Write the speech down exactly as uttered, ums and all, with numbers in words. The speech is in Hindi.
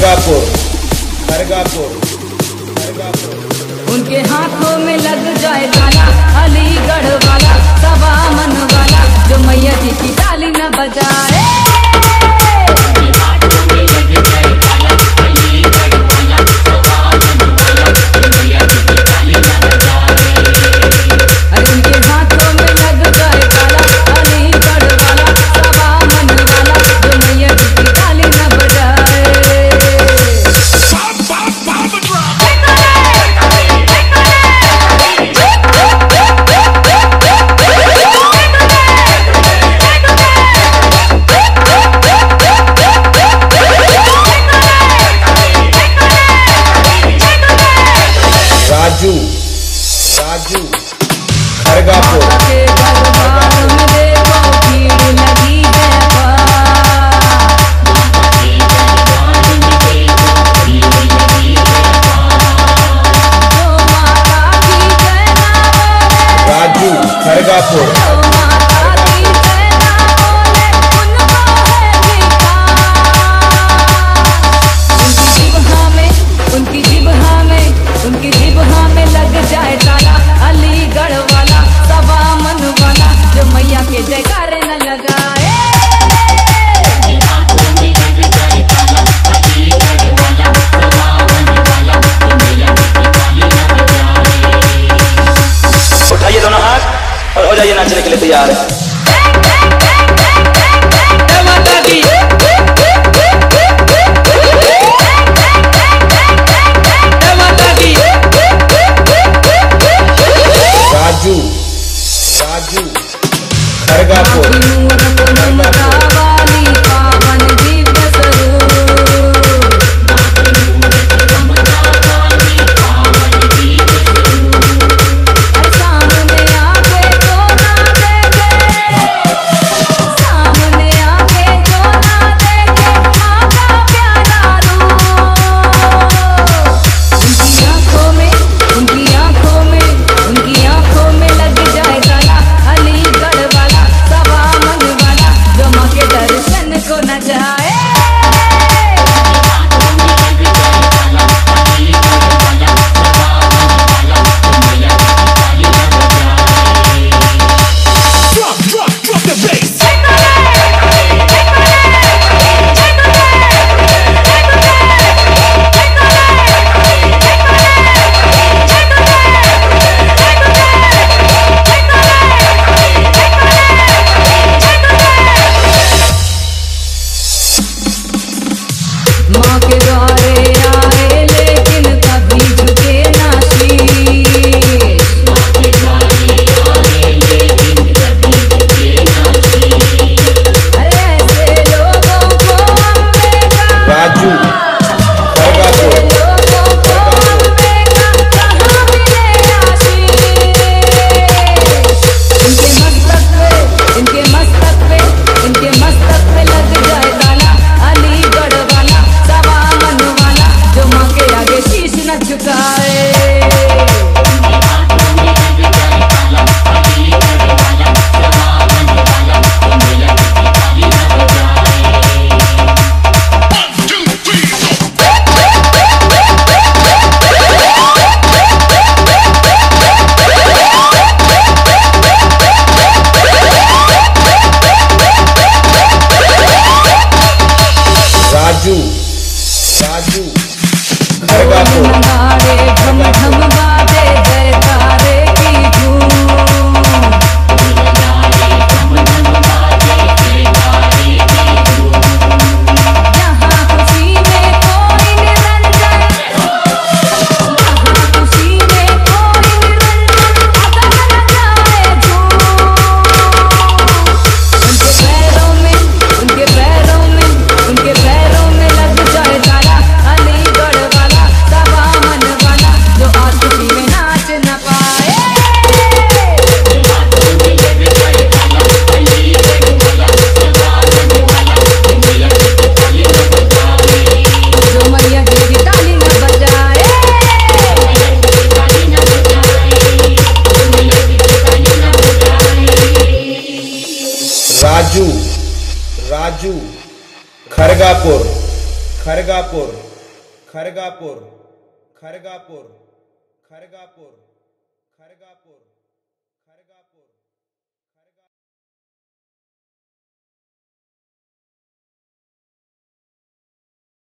खरगापुर खरगापुर खरगापुर। उनके हाथों में लग जाए ताला, अलीगढ़ वाला सवा मन वाला, जो मैया जी की ताली न बजाए। राजू राजू खरगापुर। राजू खरगापुर। उनकी जिब्हा में उनकी जिब्हा में लग जाए ताला, अलीगढ़ वाला सवा मन वाला, जो मैया के जयकारे न लगाए। उठाइए दोनों हाथ और हो जाइए नाचने के लिए तैयार। राजू राजू खरगापुर। माँ के द्वारे आए लेकिन कभी झुके ना शीश, अरे ऐसे लोगों को अम्बे का, राजू खरगापुर। लोगों को अम्बे का कहाँ मिले आशीष। इनके मस्तक पे इनके मस्तक पे इनके मस्तक पे लग जाए ताला, अलीगढ़ वाला सवा मन वाला, जो माँ के आगे शीश न झुकाए। राजू राजू खरगापुर। नगाड़े झम झम बाजे जयकारे की धूम, यहाँ खुशी में कोई निरंजन, यहाँ खुशी में कोई निरंजन, अगर न जाए झूम। उनके पैरों में उनके पैरों में उनके पैरों में लग जाए ताला, अलीगढ़ वाला सवा मन वाला, जो आज खुशी में नाच न पाए। जो मैया की ताली न बजाए। राजू राजू खरगापुर खरगापुर। खरगापुर खरगापुर खरगापुर खरगापुर खरगापुर